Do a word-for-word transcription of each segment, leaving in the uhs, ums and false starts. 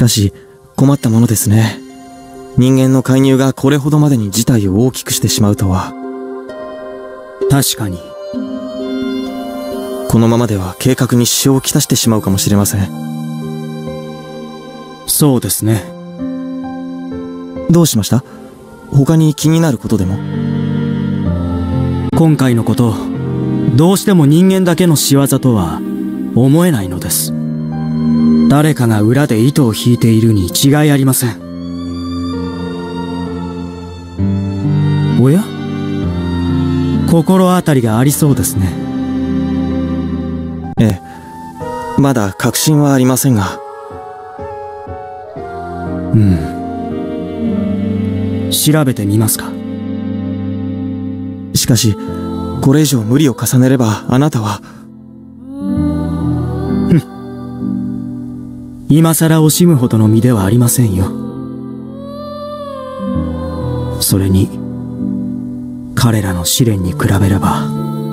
かし困ったものですね。人間の介入がこれほどまでに事態を大きくしてしまうとは。 確かに。 このままでは計画に支障をきたしてしまうかもしれません。 そうですね。 どうしました？他に気になることでも？ 今回のこと、どうしても人間だけの仕業とは思えないのです。誰かが裏で糸を引いているに違いありません。おや？心当たりがありそうですね。 ええ、まだ確信はありませんが。 うん。調べてみますか。 しかし、これ以上無理を重ねればあなたは。 ふん。今さら惜しむほどの身ではありませんよ。それに、彼らの試練に比べれば。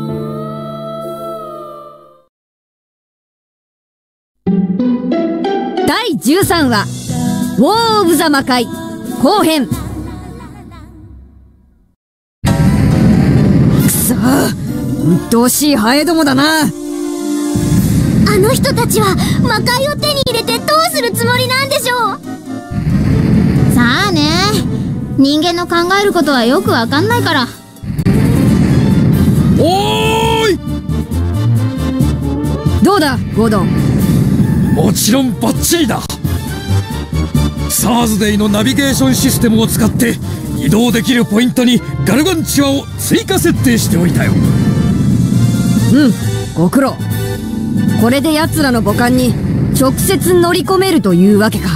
だいじゅうさんわ、ウォー・オブ・ザ・魔界後編。くそー、鬱陶しいハエどもだな。 あの人たちは魔界を手に入れてどうするつもりなんでしょう。さあね、人間の考えることはよくわかんないから。 おーい、 どうだゴードン。 もちろんバッチリだ。サーズデイのナビゲーションシステムを使って移動できるポイントにガルガンチュアを追加設定しておいたよ。 うん、ご苦労。これで奴らの母艦に直接乗り込めるというわけか。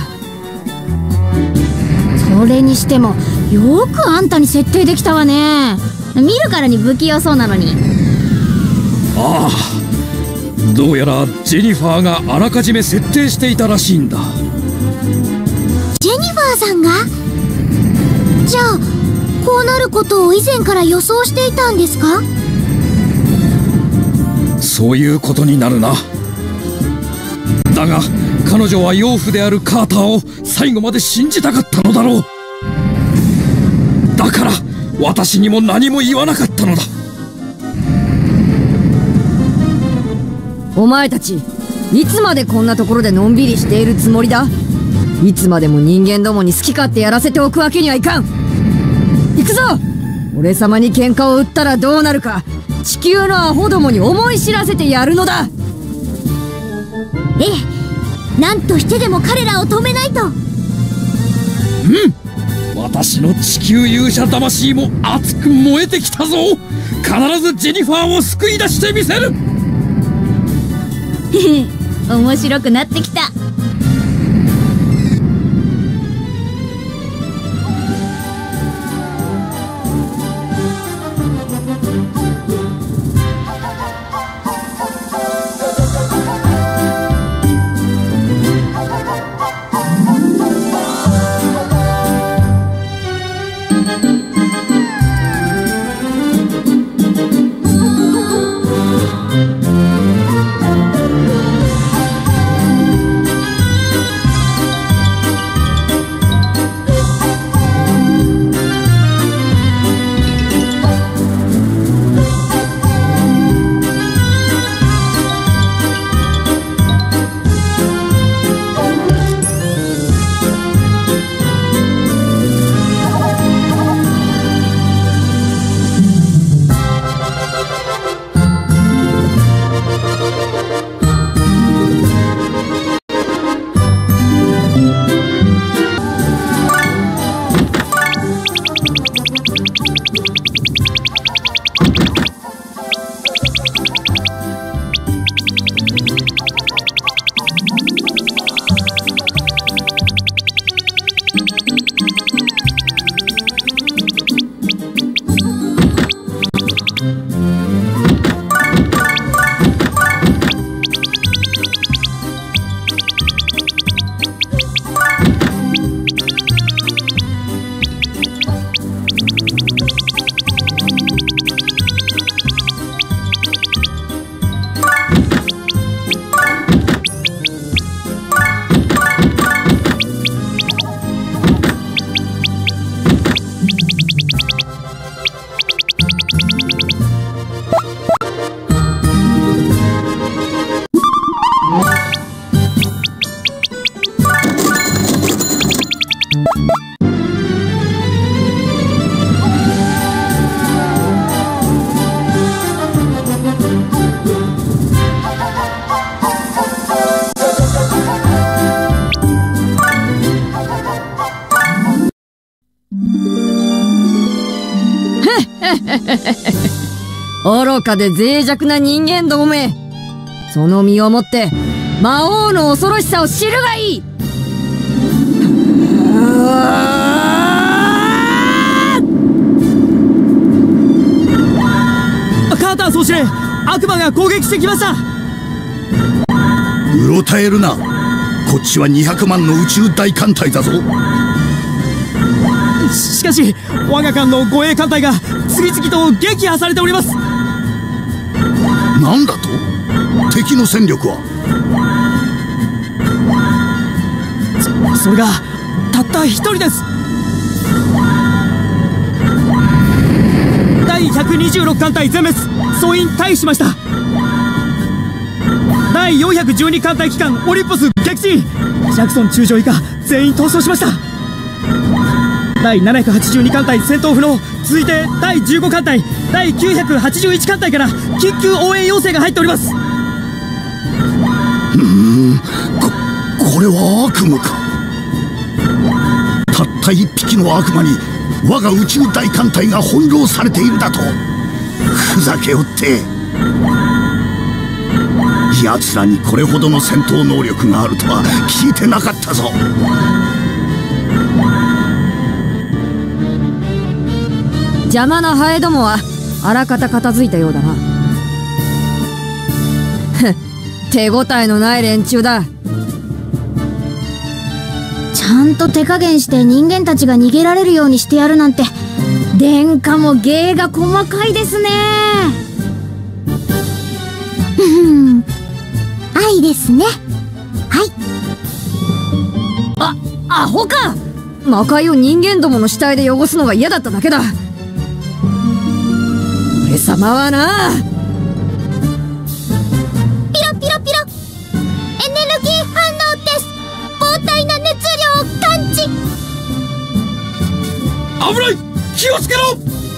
それにしてもよくあんたに設定できたわね。見るからに不器用そうなのに。 ああ、どうやらジェニファーがあらかじめ設定していたらしいんだ。 ジェニファーさんが？じゃあこうなることを以前から予想していたんですか？ そういうことになるな。だが彼女は養父であるカーターを最後まで信じたかったのだろう。だから私にも何も言わなかったのだ。 お前たち、いつまでこんなところでのんびりしているつもりだ？いつまでも人間どもに好き勝手やらせておくわけにはいかん。行くぞ！俺様に喧嘩を売ったらどうなるか、地球のアホどもに思い知らせてやるのだ。 ええ、何としてでも彼らを止めないと。 うん、私の地球勇者魂も熱く燃えてきたぞ。必ずジェニファーを救い出してみせる。 面白くなってきた。 愚かで脆弱な人間どもめ。その身をもって魔王の恐ろしさを知るがいい。 カーター総司令、悪魔が攻撃してきました。 うろたえるな。こっちはにひゃくまんの宇宙大艦隊だぞ。 しかし我が艦の護衛艦隊が次々と撃破されております。 なんだと？敵の戦力は？ そ、それがたった一人です。だいひゃくにじゅうろく艦隊全滅、総員退避しました。だいよんひゃくじゅうに艦隊機関オリンポス撃沈、ジャクソン中将以下全員逃走しました。だいななひゃくはちじゅうに艦隊戦闘不能、続いてだいじゅうご艦隊、だいきゅうひゃくはちじゅういち艦隊から緊急応援要請が入っております。 うーん、こ、これは悪夢か。たった一匹の悪魔に我が宇宙大艦隊が翻弄されているだと。ふざけおって。奴らにこれほどの戦闘能力があるとは聞いてなかったぞ。 邪魔なハエどもはあらかた片付いたようだな。手応えのない連中だ。 ちゃんと手加減して人間たちが逃げられるようにしてやるなんて、殿下も芸が細かいですね。愛ですね。はい。 あ、アホか。魔界を人間どもの死体で汚すのが嫌だっただけだ。俺様はな。 ピロピロピロ、エネルギー反応です。膨大な熱量を感知。 危ない、気をつけろ。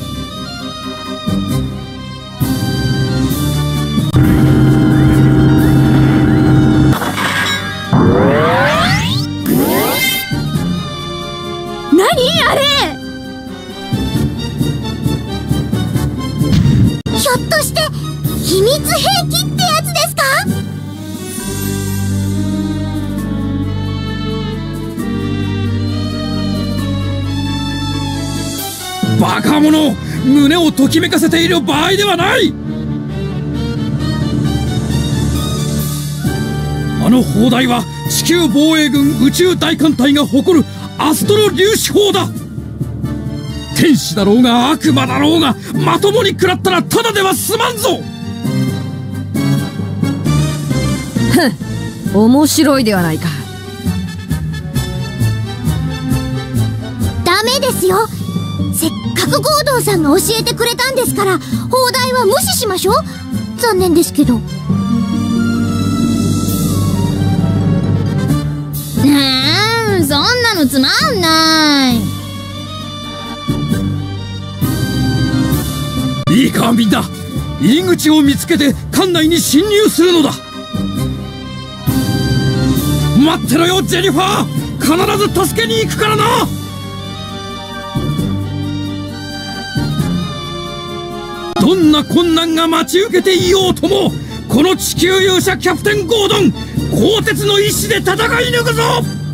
何あれ。ひょっとして秘密兵器ってやつですか？ バカ者、胸をときめかせている場合ではない。あの砲台は地球防衛軍宇宙大艦隊が誇るアストロ粒子砲だ。天使だろうが悪魔だろうがまともに食らったらただでは済まんぞ。 ふん、面白いではないか。 ダメですよ。せっかくゴードンさんが教えてくれたんですから、砲台は無視しましょう。残念ですけど。うーん、そんなのつまんない。 いいかみんな、入り口を見つけて艦内に侵入するのだ。待ってろよジェニファー、必ず助けに行くからな。どんな困難が待ち受けていようとも、この地球勇者キャプテンゴードン、鋼鉄の意志で戦い抜くぞ。